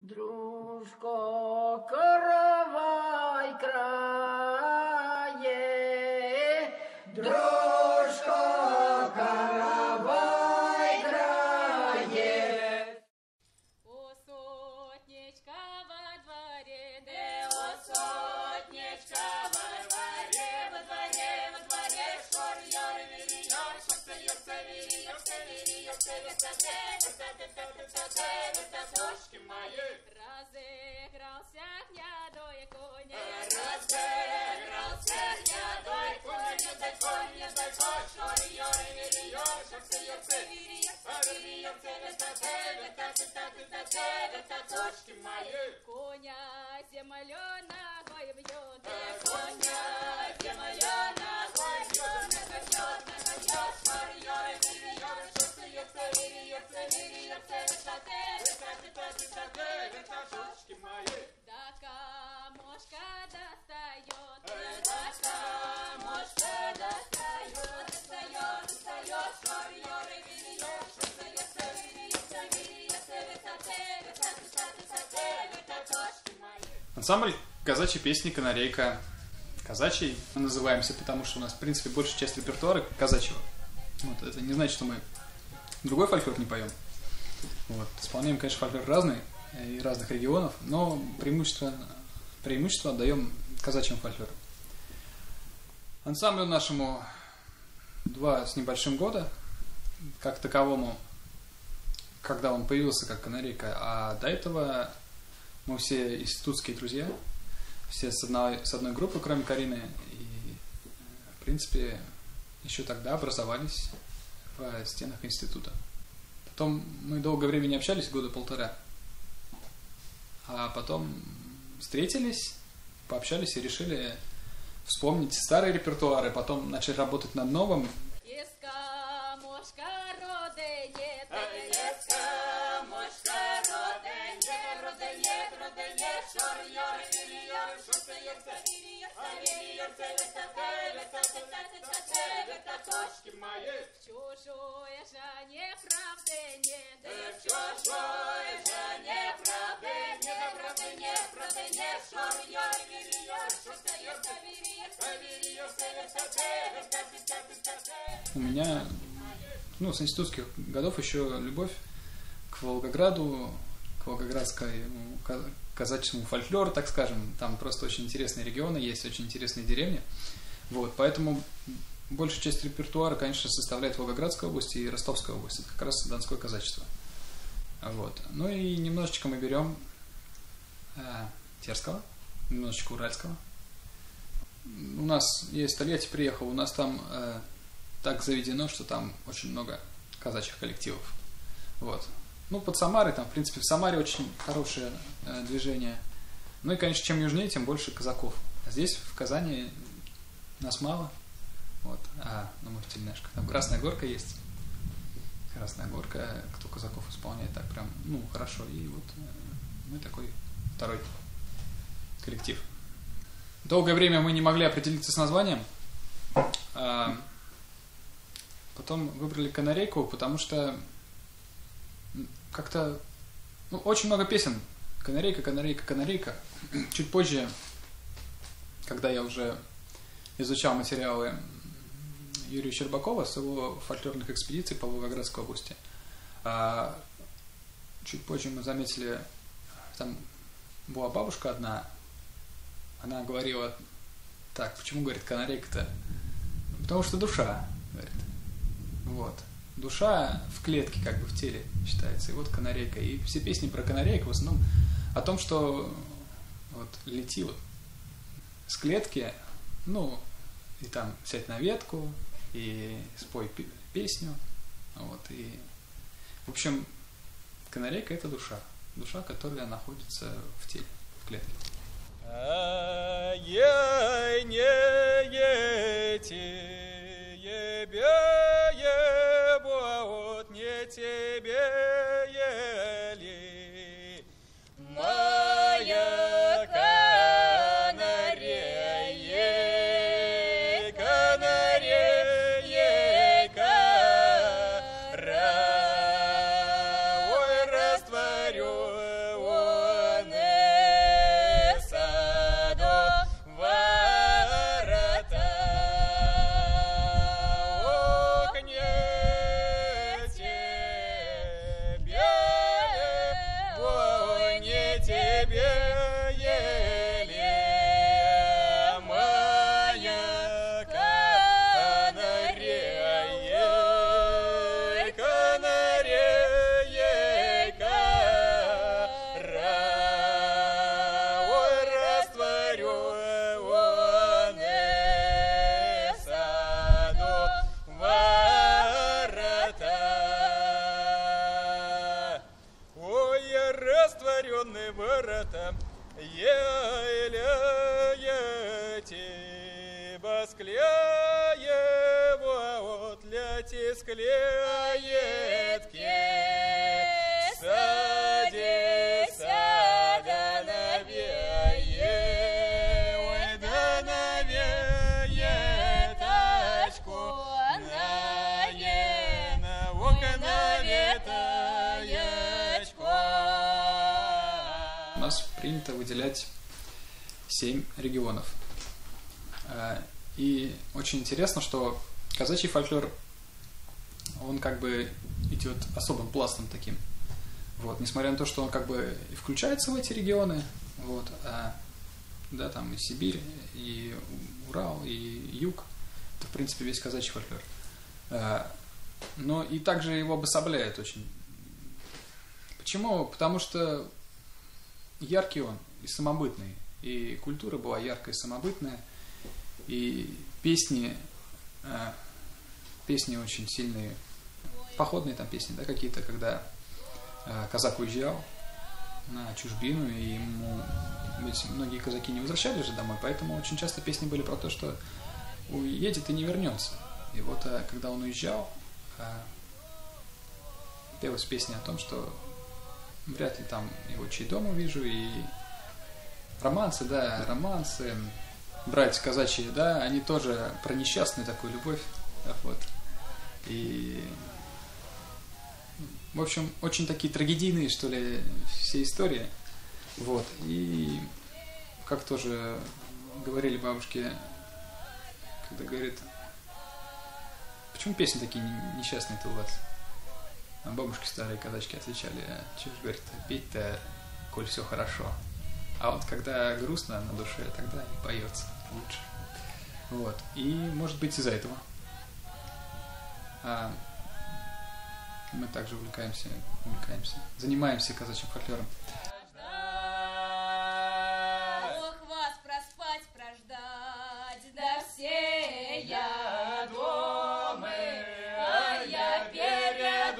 Дружко, каравай крае, дружко, каравай крае. О, сотничка во дворе, о, сотничка во дворе, шор-йор, вили-йор, шор-йор, вили-йор, мои. Разыгрался гнедой конь, разыгрался гнедой конь, шор-йор, вили-йор, шор-йор, мои. Коня земленого бьет, коня земленого бьет, шор-йор, вили-йор, шор-йор, да камушка достает, да камушка достает, шор-йор, вили-йор, Ансамбль казачьей песни «Канарейка». Казачий мы называемся, потому что у нас, в принципе, большая часть репертуара казачьего. Вот, это не значит, что мы другой фольклор не поем. Вот. Исполняем, конечно, фольклор разный, и разных регионов, но преимущество отдаем казачьему фольклору. Ансамблю нашему 2 с небольшим года, как таковому, когда он появился как «Канарейка», а до этого мы все институтские друзья, все с одной группы, кроме Карины, и, в принципе, еще тогда образовались в стенах института. Потом мы долгое время не общались, 1.5 года, а потом встретились, пообщались и решили вспомнить старые репертуары, потом начали работать над новым. В чужой же неправды нет, в чужой же неправды нет, шор-йор, вили-йор, У меня, с институтских годов еще любовь к Волгограду, к волгоградскому казачьему фольклору, так скажем. Там просто очень интересные регионы, есть очень интересные деревни. Вот, поэтому большая часть репертуара, конечно, составляет Волгоградская область и Ростовская область. Это как раз донское казачество. Вот. Ну и немножечко мы берем терского, немножечко уральского. У нас, я из Тольятти приехал, у нас там так заведено, что там очень много казачьих коллективов. Вот. Под Самарой, там, в принципе, в Самаре очень хорошее движение. Ну и, конечно, чем южнее, тем больше казаков. А здесь, в Казани, нас мало. Вот. Мы в Тельняшках. Там Красная Горка есть. Красная Горка, кто казаков исполняет так прям, хорошо. И вот мы такой второй коллектив. Долгое время мы не могли определиться с названием. Потом выбрали «Канарейку», потому что как-то, очень много песен. «Канарейка, канарейка, канарейка». Чуть позже, когда я уже изучал материалы Юрия Щербакова с его фольклорных экспедиций по Волгоградской области, чуть позже мы заметили, там была бабушка одна, она говорила так, почему, говорит, канарейка-то? Потому что душа, говорит. Вот. Душа в клетке, как бы в теле считается. И вот канарейка. И все песни про канарейку в основном о том, что лети с клетки, и там сядь на ветку, и спой песню. Вот. И, в общем, канарейка — это душа. Душа, которая находится в теле, в клетке. Ей не ети, ебе ебот, не тебе ели, моя канарейка, канарейка, ой, растворю, ой, тебе, Елея моя, канарея, канарея, кара, ой, растворенный саду ворота. Ой, я растворенный ворота, Елея тебя склея, вот для те склеет сади, сада навее, ой, да навее тачку, наена, окна ветаечко. У нас принято выделять 7 регионов. И очень интересно, что казачий фольклор, он как бы идет особым пластом таким. Вот. Несмотря на то, что он как бы и включается в эти регионы, вот, да, там и Сибирь, и Урал, и Юг, это в принципе весь казачий фольклор. Но и также его обособляет очень. Почему? Потому что яркий он и самобытный, и культура была яркая и самобытная, и песни очень сильные, походные там песни, да, какие-то, когда казак уезжал на чужбину, и ему, ведь многие казаки не возвращались же домой, поэтому очень часто песни были про то, что уедет и не вернется. И вот когда он уезжал, пелась песня о том, что вряд ли там его чей дом увижу, и романсы, да, романсы, братья казачьи, да, они тоже про несчастную такую любовь, вот, и, в общем, очень такие трагедийные, что ли, все истории, вот, и, как тоже говорили бабушки, когда говорят, почему песни такие несчастные-то у вас? А бабушки старые казачки отвечали, что ж, говорит, петь-то, коль все хорошо. А вот когда грустно на душе, тогда и поется лучше. Вот. И, может быть, из-за этого мы также увлекаемся, занимаемся казачьим фольклором. Ох, вас проспать, прождать, да все я дома, а я перед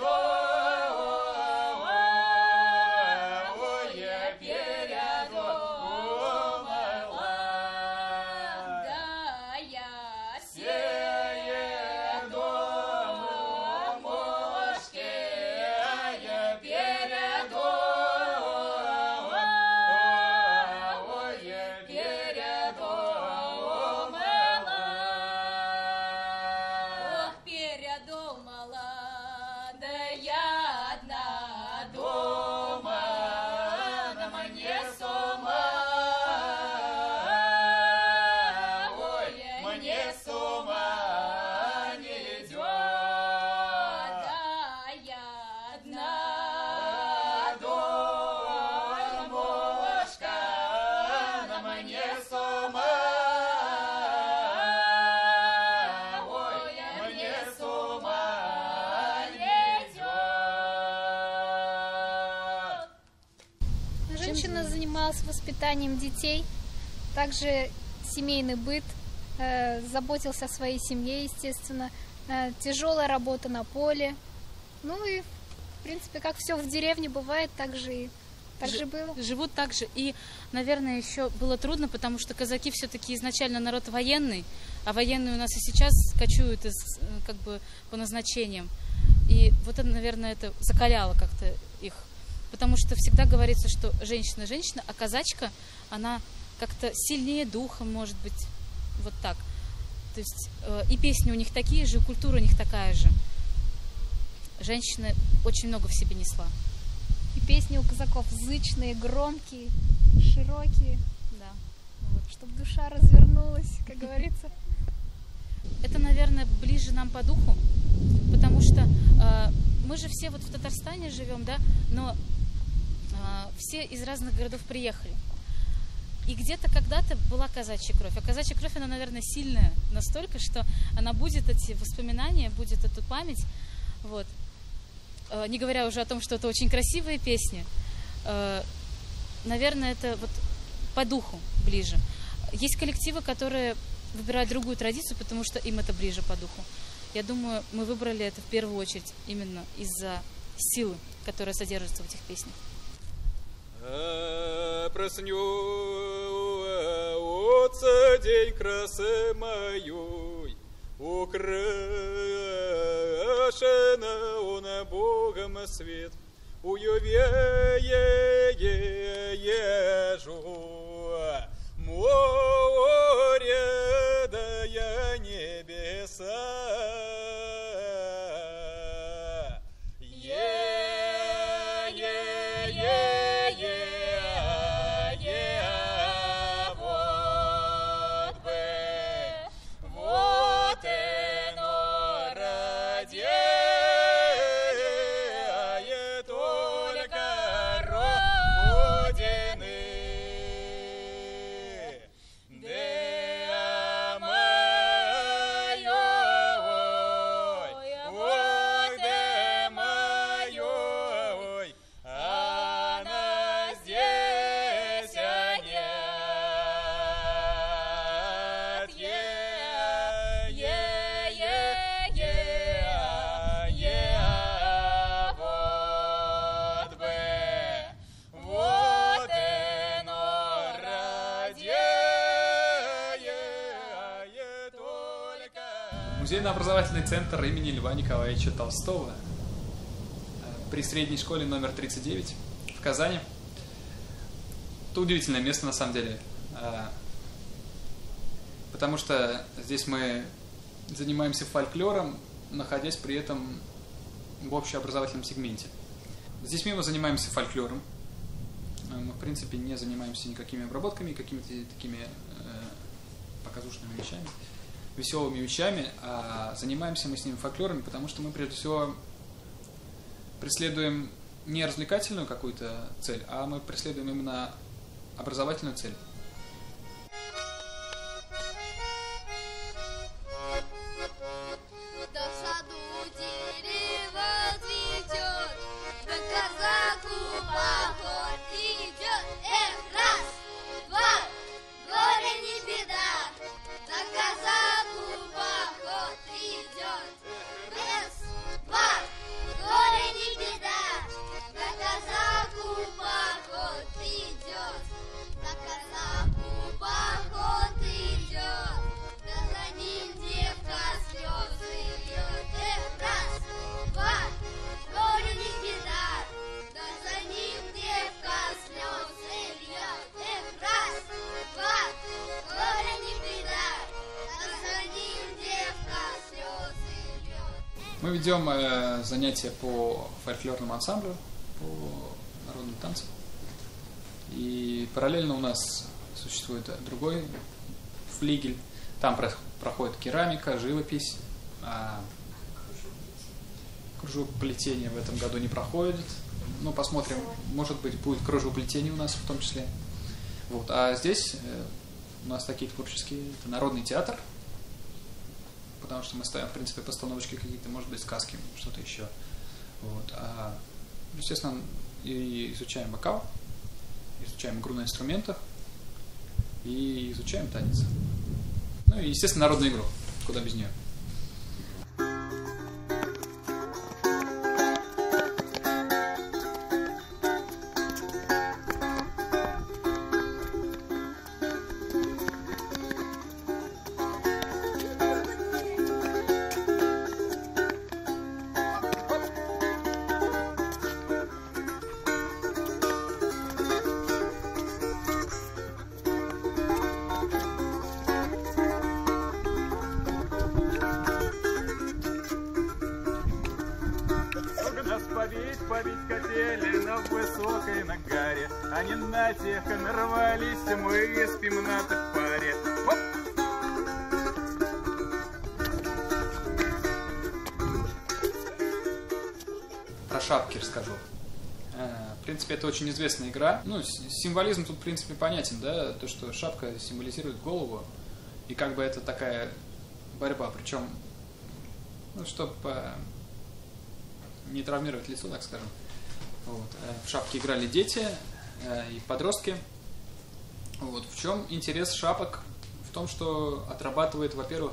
Женщина занималась воспитанием детей, также семейный быт, заботился о своей семье, естественно, тяжелая работа на поле. Ну и, в принципе, как все в деревне бывает, так же было. Живут так же. И, наверное, еще было трудно, потому что казаки все-таки изначально народ военный, а военные у нас и сейчас кочуют как бы по назначениям. И вот это, наверное, это закаляло как-то их. Потому что всегда говорится, что женщина, а казачка, она как-то сильнее духом, может быть, вот так. То есть и песни у них такие же, и культура у них такая же. Женщина очень много в себе несла. И песни у казаков зычные, громкие, широкие. Да. Вот, чтобы душа развернулась, как говорится. Это, наверное, ближе нам по духу, потому что мы же все вот в Татарстане живем, да, но все из разных городов приехали. И где-то когда-то была казачья кровь. А казачья кровь, она, наверное, сильная настолько, что она будет эти воспоминания, будет эту память. Вот. Не говоря уже о том, что это очень красивые песни. Наверное, это вот по духу ближе. Есть коллективы, которые выбирают другую традицию, потому что им это ближе по духу. Я думаю, мы выбрали это в первую очередь именно из-за силы, которая содержится в этих песнях. Проснется день красы моей, украшена он Богом свет, уювее ежу море да я небеса. Музейно-образовательный центр имени Льва Николаевича Толстого при средней школе номер 39 в Казани. Это удивительное место на самом деле, потому что здесь мы занимаемся фольклором, находясь при этом в общеобразовательном сегменте. С детьми мы занимаемся фольклором, мы в принципе не занимаемся никакими обработками, какими-то такими показушными вещами, веселыми вещами, а занимаемся мы с ними фольклорами, потому что мы прежде всего преследуем не развлекательную какую-то цель, а мы преследуем именно образовательную цель. Мы ведем занятия по фольклорному ансамблю, по народным танцам. И параллельно у нас существует другой флигель. Там проходит керамика, живопись. Кружевоплетение в этом году не проходит. Ну, посмотрим, может быть, будет кружевоплетение у нас в том числе. Вот. А здесь у нас такие творческие, это народный театр. Потому что мы ставим, в принципе, постановочки какие-то, может быть, сказки, что-то еще. Вот. Естественно, и изучаем вокал, изучаем игру на инструментах и изучаем танец. Ну и, естественно, народную игру, куда без нее. Побить хотели на высокой нагаре, а не на тех нарвались, мы спим на паре. Про шапки расскажу. В принципе, это очень известная игра. Ну, символизм тут, в принципе, понятен, да, то, что шапка символизирует голову, и как бы это такая борьба, причем, ну, чтобы не травмировать лицо, так скажем. Вот. В шапке играли дети и подростки. Вот. В чем интерес шапок? В том, что отрабатывает, во-первых,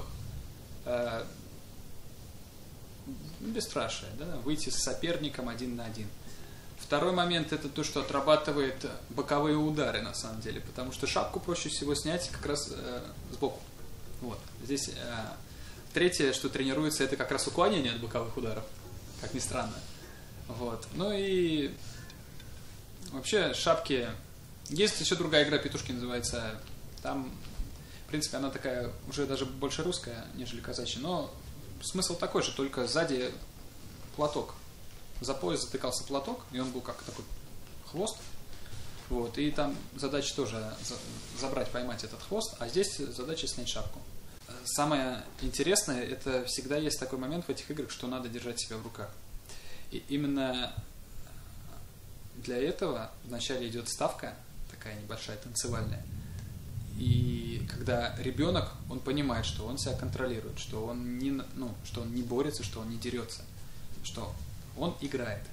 бесстрашие, да, выйти с соперником 1 на 1. Второй момент — это то, что отрабатывает боковые удары, на самом деле, потому что шапку проще всего снять как раз сбоку. Вот. Здесь третье, что тренируется, это как раз уклонение от боковых ударов, как ни странно. Вот. Ну и вообще шапки... Есть еще другая игра, петушки называется. Там, в принципе, она такая уже даже больше русская, нежели казачья, но смысл такой же, только сзади платок. За пояс затыкался платок, и он был как такой хвост. Вот, и там задача тоже забрать, поймать этот хвост, а здесь задача снять шапку. Самое интересное, это всегда есть такой момент в этих играх, что надо держать себя в руках. И именно для этого вначале идет ставка, такая небольшая, танцевальная. И когда ребенок, он понимает, что он себя контролирует, что он не борется, что он не дерется, что он играет.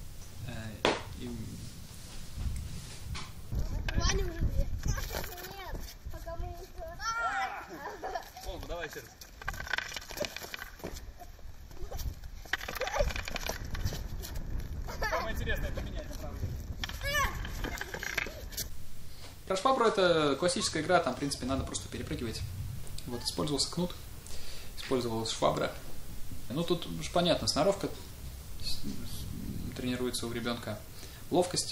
О, давай еще раз. Самое интересное поменять, правда. Про швабру это классическая игра, там, в принципе, надо просто перепрыгивать. Вот, использовался кнут, использовалась швабра. Ну, тут уж понятно, сноровка тренируется у ребенка, ловкость.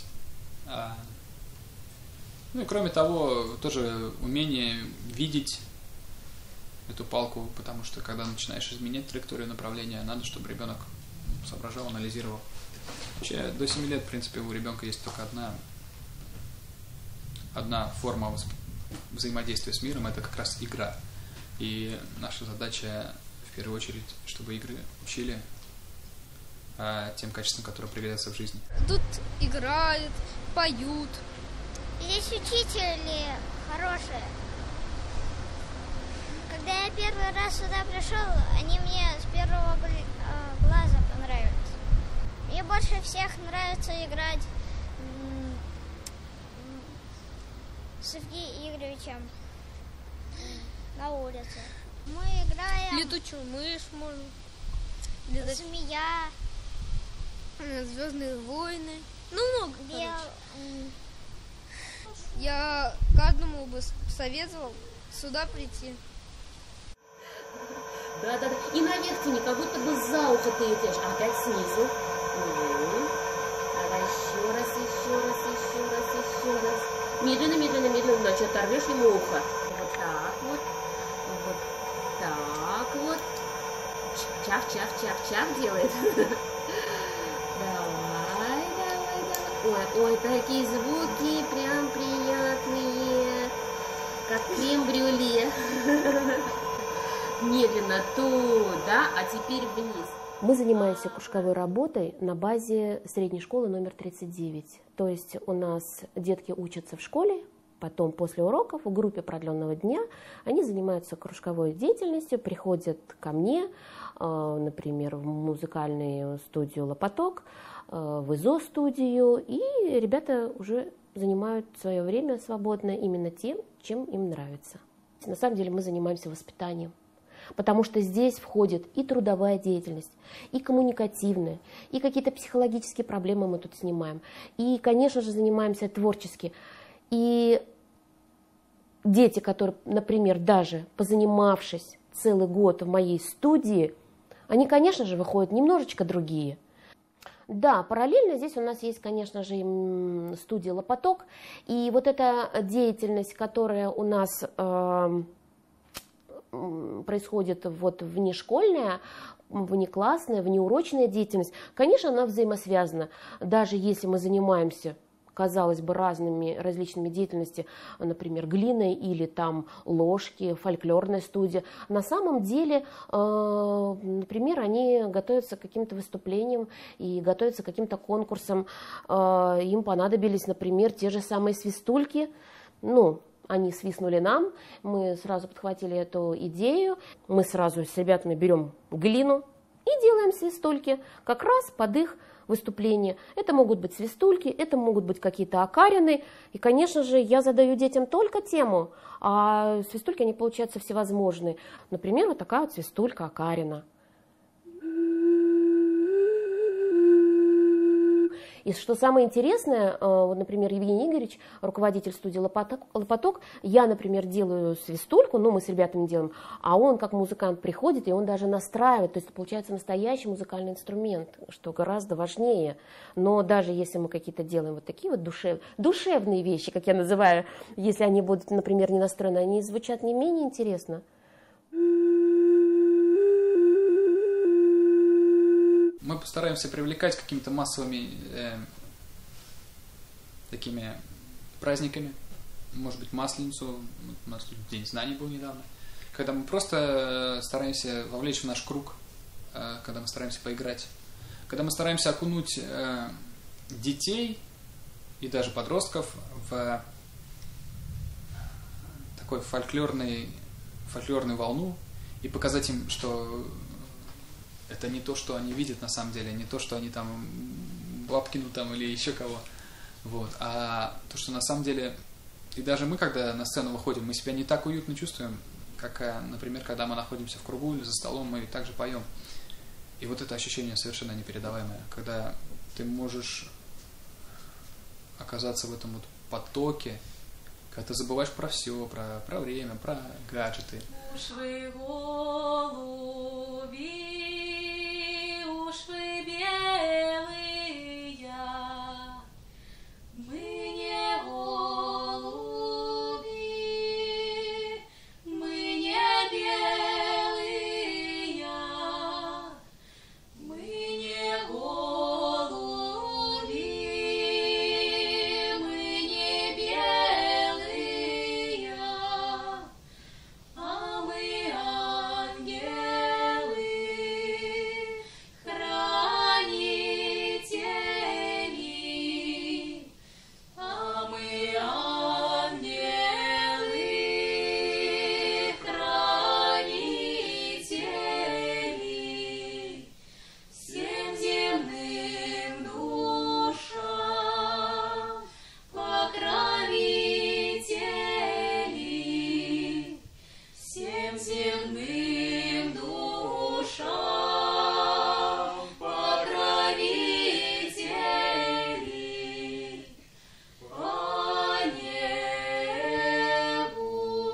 Ну и кроме того, тоже умение видеть эту палку, потому что когда начинаешь изменять траекторию направления, надо, чтобы ребенок соображал, анализировал. Вообще, до 7 лет, в принципе, у ребенка есть только одна форма взаимодействия с миром, это как раз игра. И наша задача, в первую очередь, чтобы игры учили тем качествам, которые пригодятся в жизни. Тут играют, поют. Здесь учители хорошие. Когда я первый раз сюда пришел, они мне с первого глаза понравились. Мне больше всех нравится играть с Евгением Игоревичем на улице. Мы играем Летучую мышь, можно. змея, Звездные войны. Ну, много. Я каждому бы советовал сюда прийти. Да. И наверх тяни, как будто бы за ухо ты идешь. Опять снизу. Давай еще раз. Медленно, иначе оторвешь ему ухо. Вот так вот. Вот так вот. Чав делает. Давай. Ой, такие звуки прям приятные. Как крем-брюле. Медленно туда, а теперь вниз. Мы занимаемся кружковой работой на базе средней школы номер 39. То есть у нас детки учатся в школе, потом после уроков в группе продленного дня они занимаются кружковой деятельностью, приходят ко мне, например, в музыкальную студию «Лопоток», в ИЗО-студию, и ребята уже занимают свое время свободно именно тем, чем им нравится. На самом деле мы занимаемся воспитанием. Потому что здесь входит и трудовая деятельность, и коммуникативная, и какие-то психологические проблемы мы тут снимаем. И, конечно же, занимаемся творчески. И дети, которые, например, даже позанимавшись целый год в моей студии, они, конечно же, выходят немножечко другие. Да, параллельно здесь у нас есть, конечно же, студия «Лопоток». И вот эта деятельность, которая у нас происходит вот внешкольная, внеклассная, внеурочная деятельность, конечно, она взаимосвязана. Даже если мы занимаемся казалось бы, различными деятельностями, например, глиной или там ложки, фольклорная студия. На самом деле, например, они готовятся к каким-то выступлениям и готовятся к каким-то конкурсам. Им понадобились, например, те же самые свистульки. Ну, они свистнули нам, мы сразу подхватили эту идею, мы сразу с ребятами берем глину и делаем свистульки как раз под их выступление. Это могут быть свистульки, это могут быть какие-то окарины. И, конечно же, я задаю детям только тему, а свистульки, они получаются всевозможные. Например, вот такая вот свистулька окарина. И что самое интересное, вот, например, Евгений Игоревич, руководитель студии «Лопоток», я, например, делаю свистульку, ну, мы с ребятами делаем, а он, как музыкант, приходит, и он даже настраивает, то есть получается настоящий музыкальный инструмент, что гораздо важнее. Но даже если мы какие-то делаем вот такие вот душевные вещи, как я называю, если они будут, например, не настроены, они звучат не менее интересно. Мы постараемся привлекать какими-то массовыми такими праздниками, может быть, Масленицу, у нас тут День знаний был недавно, когда мы просто стараемся вовлечь в наш круг, когда мы стараемся поиграть, когда мы стараемся окунуть детей и даже подростков в такой фольклорную волну и показать им, что это не то, что они видят на самом деле, не то, что они там Бабкину там или еще кого, вот, а то, что на самом деле, и даже мы, когда на сцену выходим, мы себя не так уютно чувствуем, как, например, когда мы находимся в кругу или за столом, мы также поем. И вот это ощущение совершенно непередаваемое, когда ты можешь оказаться в этом вот потоке, когда ты забываешь про все, про время, про гаджеты. Уж вы голуби, уж вы белые, мы не голуби, мы не белые, мы не голуби, мы не белые, а мы ангелы, хранители, а мы ангелы, хранители, всем земным душам покровители, всем земным душам покровители, по небу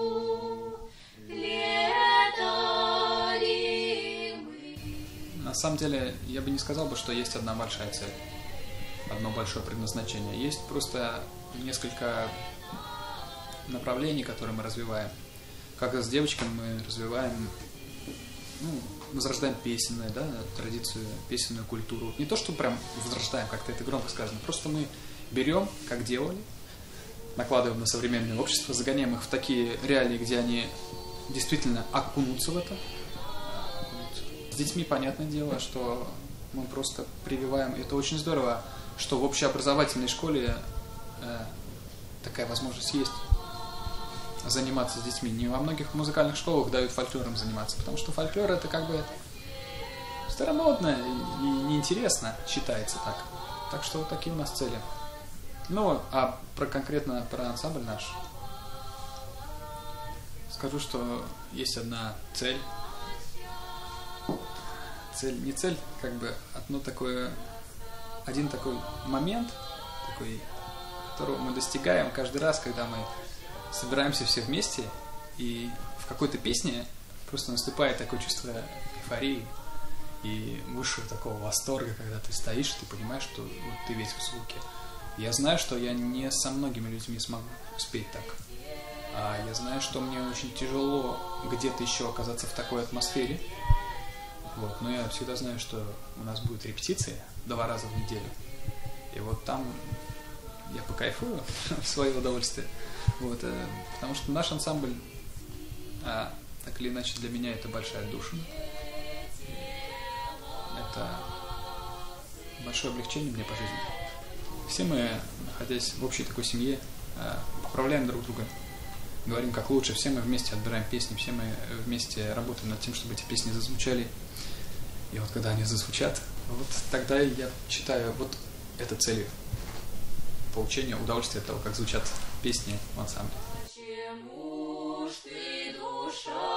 летали мы. На самом деле, я бы не сказал бы, что есть одна большая цель, одно большое предназначение. Есть просто несколько направлений, которые мы развиваем. Как с девочками мы развиваем, возрождаем песенную, да, традицию, песенную культуру. Не то, что прям возрождаем, как-то это громко сказано, просто мы берем, как делали, накладываем на современное общество, загоняем их в такие реалии, где они действительно окунутся в это. Вот. С детьми, понятное дело, что мы просто прививаем, это очень здорово, что в общеобразовательной школе такая возможность есть заниматься с детьми. Не во многих музыкальных школах дают фольклором заниматься, потому что фольклор это как бы старомодно и неинтересно считается так. Так что вот такие у нас цели. Ну, а конкретно про ансамбль наш скажу, что есть одна цель. Не цель, как бы один такой момент, которого мы достигаем каждый раз, когда мы собираемся все вместе, и в какой-то песне просто наступает такое чувство эйфории и высшего такого восторга, когда ты стоишь, и ты понимаешь, что ты весь в звуке. Я знаю, что я не со многими людьми смогу спеть так. А я знаю, что мне очень тяжело где-то еще оказаться в такой атмосфере. Вот. Но я всегда знаю, что у нас будет репетиции 2 раза в неделю. И вот там я покайфую в свое удовольствие. Вот, потому что наш ансамбль, так или иначе, для меня это большая отдушина. Это большое облегчение мне по жизни. Все мы, находясь в общей такой семье, поправляем друг друга, говорим как лучше, все мы вместе отбираем песни, все мы вместе работаем над тем, чтобы эти песни зазвучали. И вот когда они зазвучат, вот тогда я считаю, вот это целью получения удовольствия от того, как звучат песни в ансамбле. Почему ж ты, душа